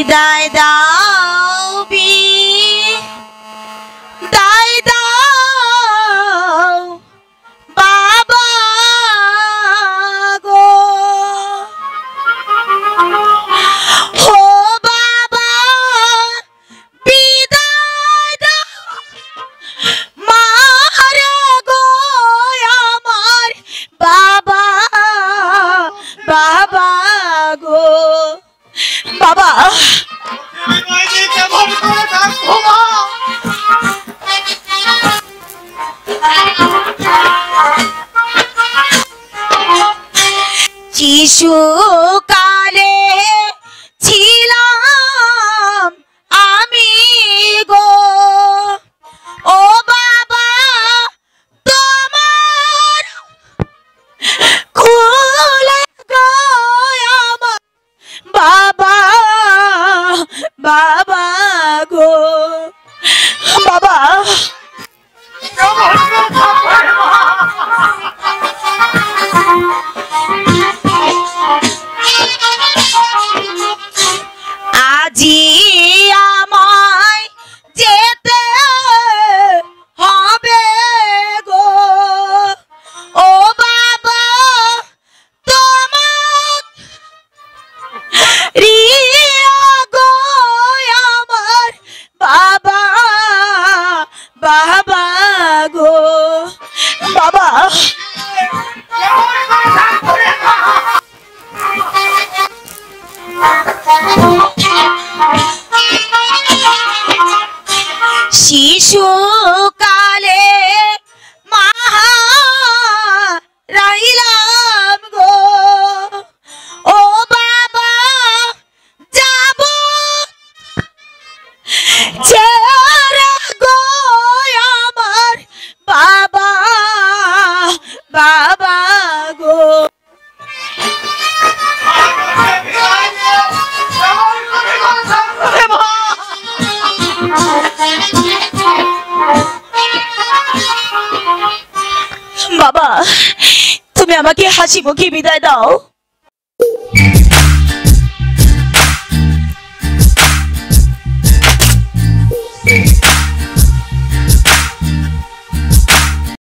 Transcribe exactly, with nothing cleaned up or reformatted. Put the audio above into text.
বিদায় দাও বিদায় দাও বাবা গো ও বাবা বিদায় দাও মারে গো আমার বাবা বাবা গো বাবা শিশুকালে ছিলাম আমি গো ও বাবা তোমার কোলে গো আমার বাবা বাবা গো বাবা আজি আমায় যেতে হবে গো ও বাবা তোমার রিয়া গো আমার বাবা বাবা গো বাবা শিশুকালে মাহা রাইলাম গো ও বাবা যাব ছেড়ে গো আমার বাবা বাবা গো বাবা তুমি আমাকে হাসি মুখে বিদায় দাও।